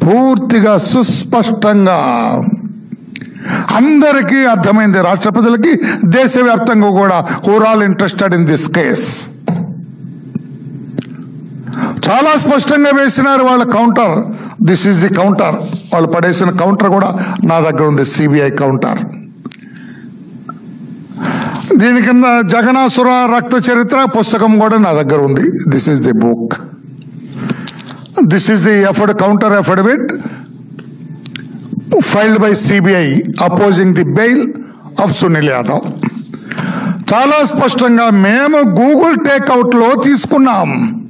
పూర్తిగా సుస్పష్టంగా అందరికీ అర్థమైంది, రాష్ట్ర ప్రజలకి, దేశవ్యాప్తంగా కూడా. Who are all interested in this case. చాలా స్పష్టంగా వేసినారు వాళ్ళ counter. This is the counter. వాళ్ళు పడేసిన కౌంటర్ కూడా నా దగ్గర ఉంది, సిబిఐ కౌంటర్. దీని కింద జగనాసుర రక్త చరిత్ర పుస్తకం కూడా నా దగ్గర ఉంది. This is the book. This is the counter affidavit filed by CBI opposing the bail of Sunil Yadav. చాలా స్పష్టంగా మేము గూగుల్ టేక్అవుట్ లో తీసుకున్నాం.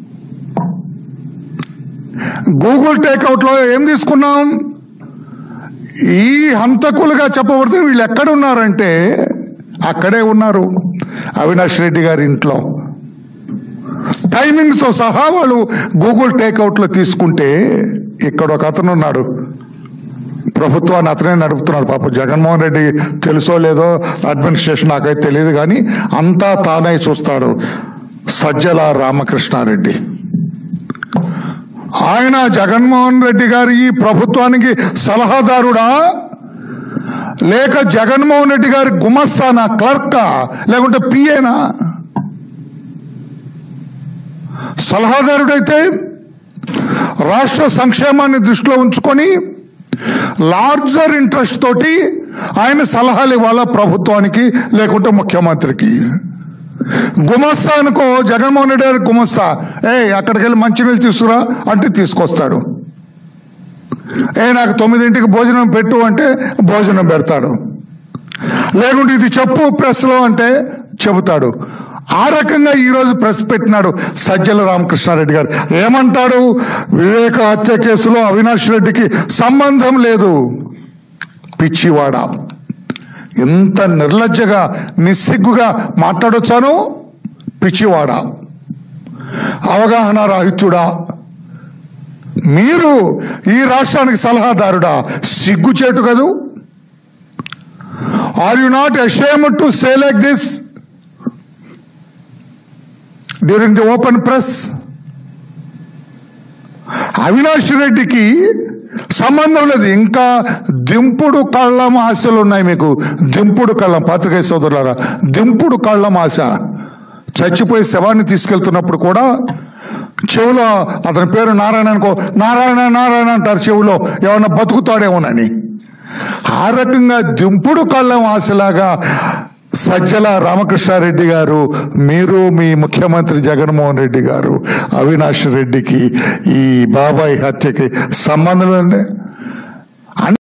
గూగుల్ టేక్అవుట్ లో ఏం తీసుకున్నాం? ఈ హంతకులుగా చెప్పబడుతున్న వీళ్ళు ఎక్కడ ఉన్నారంటే అక్కడే ఉన్నారు, అవినాష్ రెడ్డి గారి ఇంట్లో. టైమింగ్స్ తో సహా వాళ్ళు గూగుల్ టేక్అవుట్ లో తీసుకుంటే ఇక్కడ ఒక అతను ఉన్నాడు, ప్రభుత్వాన్ని అతనే నడుపుతున్నాడు. పాప జగన్మోహన్ రెడ్డి తెలుసో లేదో అడ్మినిస్ట్రేషన్ నాకైతే తెలియదు, కానీ అంతా తానే చూస్తాడు. సజ్జల రామకృష్ణారెడ్డి, ఆయన జగన్మోహన్ రెడ్డి గారి ఈ ప్రభుత్వానికి సలహాదారుడా, లేక జగన్మోహన్ రెడ్డి గారి గుమస్తానా, క్లర్కా, లేకుంటే పిఏనా? సలహాదారుడైతే రాష్ట్ర సంక్షేమాన్ని దృష్టిలో ఉంచుకొని లార్జర్ ఇంట్రెస్ట్ తోటి ఆయన సలహాలు ఇవ్వాలా ప్రభుత్వానికి, లేకుంటే ముఖ్యమంత్రికి. గుమస్తా అనుకో, జగన్మోహన్ రెడ్డి గారి గుమస్తా, అక్కడికి వెళ్ళి మంచినీళ్ళు తీసుకురా అంటే తీసుకొస్తాడు. నాకు 9ంటికి భోజనం పెట్టు అంటే భోజనం పెడతాడు. లేకుంటే ఇది చెప్పు ప్రెస్ లో అంటే చెబుతాడు. ఆ రకంగా ఈరోజు ప్రెస్ పెట్టినాడు సజ్జల రామకృష్ణారెడ్డి గారు. ఏమంటాడు? వివేక హత్య కేసులో అవినాష్ రెడ్డికి సంబంధం లేదు. పిచ్చివాడ, ఎంత నిర్లజ్జగా నిస్సిగ్గుగా మాట్లాడొచ్చాను. పిచ్చివాడ, అవగాహన రాహిత్యుడా, మీరు ఈ రాష్ట్రానికి సలహాదారుడా? సిగ్గుచేటు కదూ. Are you not ashamed to say like this during the open press? Avinash రెడ్డికి సంబంధం లేదు. ఇంకా దింపుడు కళ్ళం ఆశలు ఉన్నాయి మీకు. దింపుడు కళ్ళం, పాత్రికేయ సోదరులారా, దింపుడు కళ్ళం ఆశ. చచ్చిపోయి శవాన్ని తీసుకెళ్తున్నప్పుడు కూడా చెవులో అతని పేరు నారాయణ అనుకో, నారాయణ నారాయణ అంటారు చెవులో, ఏమన్నా బతుకుతాడేమోనని. ఆ రకంగా దింపుడు కళ్ళం ఆశలాగా సజ్జల రామకృష్ణారెడ్డి గారు, మీరు, మీ ముఖ్యమంత్రి జగన్మోహన్ రెడ్డి గారు అవినాష్ రెడ్డికి ఈ బాబాయ్ హత్యకి సంబంధం